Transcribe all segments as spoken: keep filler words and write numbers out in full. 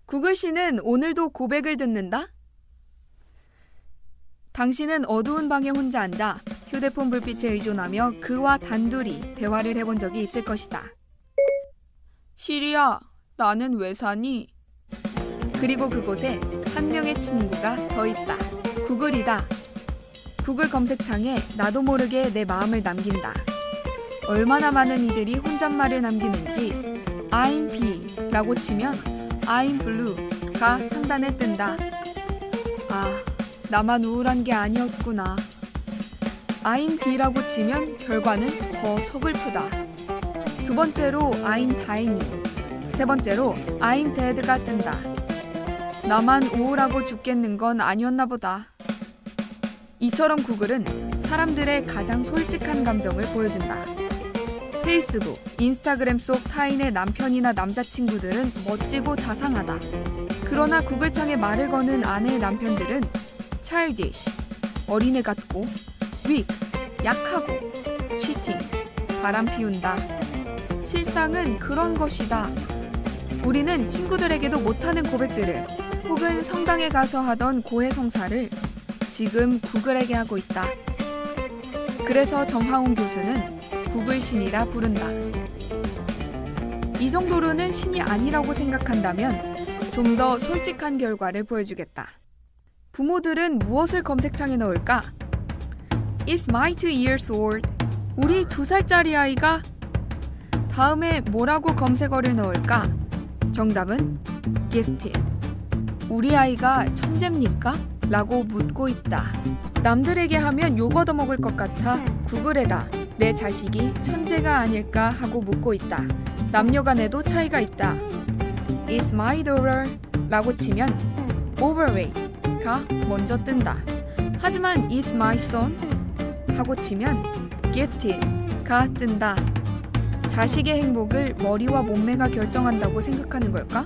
구글 씨는 오늘도 고백을 듣는다? 당신은 어두운 방에 혼자 앉아 휴대폰 불빛에 의존하며 그와 단둘이 대화를 해본 적이 있을 것이다. 시리야, 나는 왜 사니? 그리고 그곳에 한 명의 친구가 더 있다. 구글이다. 구글 검색창에 나도 모르게 내 마음을 남긴다. 얼마나 많은 이들이 혼잣말을 남기는지 I'm B 라고 치면 I'm Blue가 상단에 뜬다. 아, 나만 우울한 게 아니었구나. I'm D라고 치면 결과는 더 서글프다. 두 번째로 I'm Tiny, 세 번째로 I'm Dead가 뜬다. 나만 우울하고 죽겠는 건 아니었나 보다. 이처럼 구글은 사람들의 가장 솔직한 감정을 보여준다. 페이스북, 인스타그램 속 타인의 남편이나 남자친구들은 멋지고 자상하다. 그러나 구글창에 말을 거는 아내의 남편들은 childish, 어린애 같고 weak, 약하고 cheating, 바람 피운다. 실상은 그런 것이다. 우리는 친구들에게도 못하는 고백들을 혹은 성당에 가서 하던 고해성사를 지금 구글에게 하고 있다. 그래서 정하온 교수는 구글 신이라 부른다. 이 정도로는 신이 아니라고 생각한다면 좀 더 솔직한 결과를 보여주겠다. 부모들은 무엇을 검색창에 넣을까? Is my two years old? 우리 두 살짜리 아이가? 다음에 뭐라고 검색어를 넣을까? 정답은 gifted. 우리 아이가 천재입니까? 라고 묻고 있다. 남들에게 하면 욕 얻어먹을 것 같아 구글에다 내 자식이 천재가 아닐까 하고 묻고 있다. 남녀간에도 차이가 있다. Is my daughter? 라고 치면 overweight가 먼저 뜬다. 하지만 is my son? 하고 치면 gifted가 뜬다. 자식의 행복을 머리와 몸매가 결정한다고 생각하는 걸까?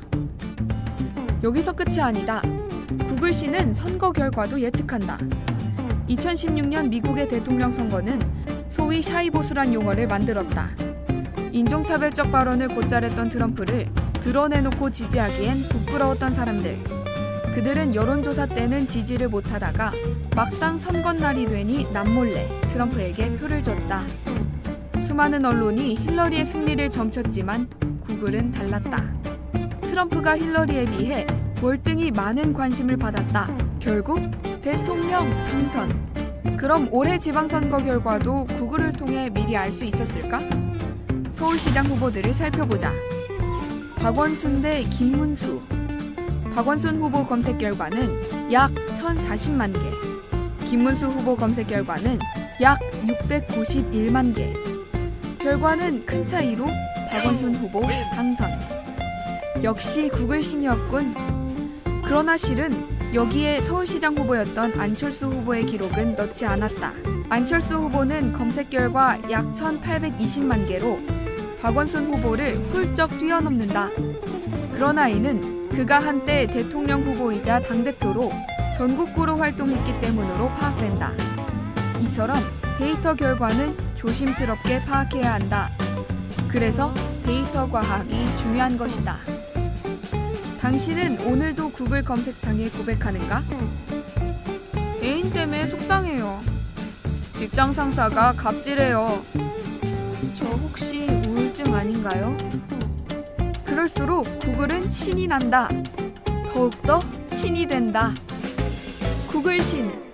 여기서 끝이 아니다. 구글 씨는 선거 결과도 예측한다. 이천십육 년 미국의 대통령 선거는 소위 샤이보수란 용어를 만들었다. 인종차별적 발언을 곧잘했던 트럼프를 드러내놓고 지지하기엔 부끄러웠던 사람들. 그들은 여론조사 때는 지지를 못하다가 막상 선거날이 되니 남몰래 트럼프에게 표를 줬다. 수많은 언론이 힐러리의 승리를 점쳤지만 구글은 달랐다. 트럼프가 힐러리에 비해 월등히 많은 관심을 받았다. 결국 대통령 당선. 그럼 올해 지방선거 결과도 구글을 통해 미리 알 수 있었을까? 서울시장 후보들을 살펴보자. 박원순 대 김문수. 박원순 후보 검색 결과는 약 천사십만 개. 김문수 후보 검색 결과는 약 육백구십일만 개. 결과는 큰 차이로 박원순 후보 당선. 역시 구글 신이었군. 그러나 실은 여기에 서울시장 후보였던 안철수 후보의 기록은 넣지 않았다. 안철수 후보는 검색 결과 약 천팔백이십만 개로 박원순 후보를 훌쩍 뛰어넘는다. 그러나 이는 그가 한때 대통령 후보이자 당대표로 전국구로 활동했기 때문으로 파악된다. 이처럼 데이터 결과는 조심스럽게 파악해야 한다. 그래서 데이터 과학이 중요한 것이다. 당신은 오늘도 구글 검색창에 고백하는가? 애인 때문에 속상해요. 직장 상사가 갑질해요. 저 혹시 우울증 아닌가요? 그럴수록 구글은 신이 난다. 더욱더 신이 된다. 구글 신.